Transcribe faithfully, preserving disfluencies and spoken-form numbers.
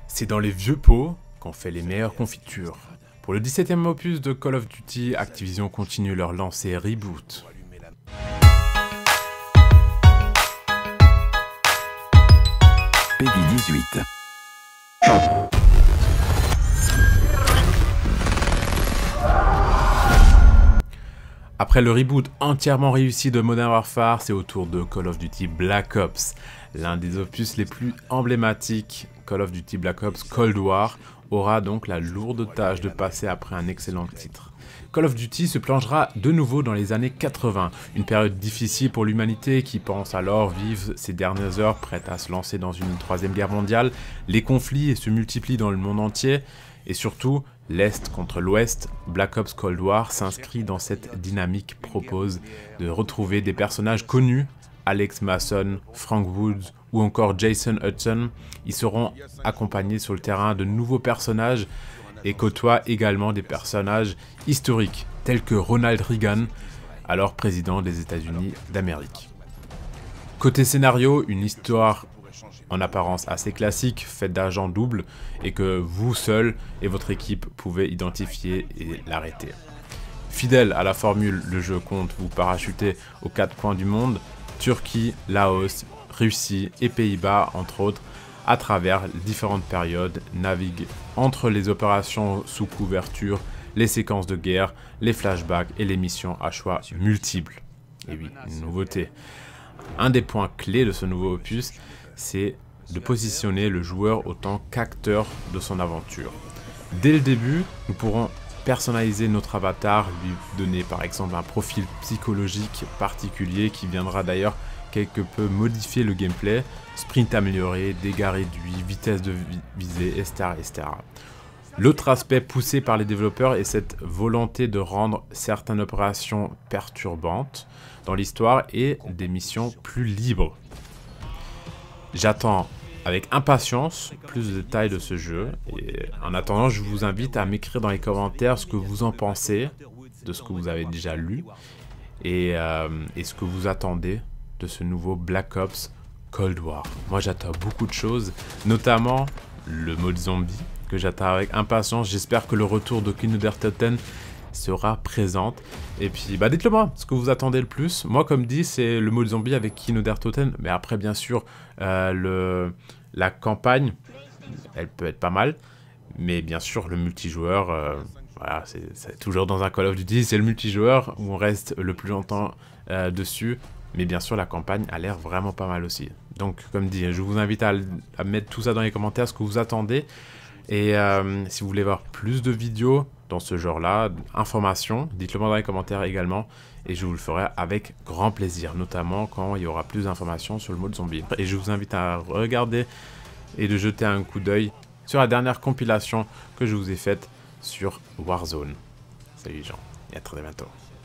C'est dans les vieux pots qu'on fait les meilleures confitures. Pour le dix-septième opus de Call of Duty, Activision continue leur lancée Reboot. Peggy dix-huit. Après le reboot entièrement réussi de Modern Warfare, c'est au tour de Call of Duty Black Ops. L'un des opus les plus emblématiques, Call of Duty Black Ops Cold War, aura donc la lourde tâche de passer après un excellent titre. Call of Duty se plongera de nouveau dans les années quatre-vingts, une période difficile pour l'humanité qui pense alors vivre ses dernières heures prête à se lancer dans une troisième guerre mondiale. Les conflits se multiplient dans le monde entier et surtout, l'Est contre l'Ouest, Black Ops Cold War s'inscrit dans cette dynamique, propose de retrouver des personnages connus, Alex Mason, Frank Woods ou encore Jason Hudson. Ils seront accompagnés sur le terrain de nouveaux personnages et côtoient également des personnages historiques tels que Ronald Reagan, alors président des États-Unis d'Amérique. Côté scénario, une histoire en apparence assez classique, faite d'agents doubles et que vous seul et votre équipe pouvez identifier et l'arrêter. Fidèle à la formule, le jeu compte vous parachuter aux quatre coins du monde, Turquie, Laos, Russie et Pays-Bas entre autres, à travers différentes périodes, navigue entre les opérations sous couverture, les séquences de guerre, les flashbacks et les missions à choix multiples. Et oui, une nouveauté. Un des points clés de ce nouveau opus, c'est de positionner le joueur autant qu'acteur de son aventure. Dès le début, nous pourrons personnaliser notre avatar, lui donner par exemple un profil psychologique particulier qui viendra d'ailleurs quelque peu modifier le gameplay, sprint amélioré, dégâts réduits, vitesse de visée, et cetera et cetera. L'autre aspect poussé par les développeurs est cette volonté de rendre certaines opérations perturbantes dans l'histoire et des missions plus libres. J'attends avec impatience plus de détails de ce jeu et en attendant je vous invite à m'écrire dans les commentaires ce que vous en pensez, de ce que vous avez déjà lu et, euh, et ce que vous attendez de ce nouveau Black Ops Cold War. Moi j'attends beaucoup de choses, notamment le mode zombie que j'attends avec impatience. J'espère que le retour de Kino der Toten sera présente. Et puis bah dites-le moi ce que vous attendez le plus. Moi comme dit c'est le mode zombie avec Kino der Toten, mais après bien sûr euh, le, la campagne elle peut être pas mal, mais bien sûr le multijoueur euh, voilà, c'est toujours dans un Call of Duty, c'est le multijoueur où on reste le plus longtemps euh, dessus, mais bien sûr la campagne a l'air vraiment pas mal aussi. Donc comme dit, je vous invite à, à mettre tout ça dans les commentaires ce que vous attendez. Et euh, si vous voulez voir plus de vidéos dans ce genre-là, informations, dites-le moi dans les commentaires également. Et je vous le ferai avec grand plaisir, notamment quand il y aura plus d'informations sur le mode zombie. Et je vous invite à regarder et de jeter un coup d'œil sur la dernière compilation que je vous ai faite sur Warzone. Salut les gens, et à très bientôt.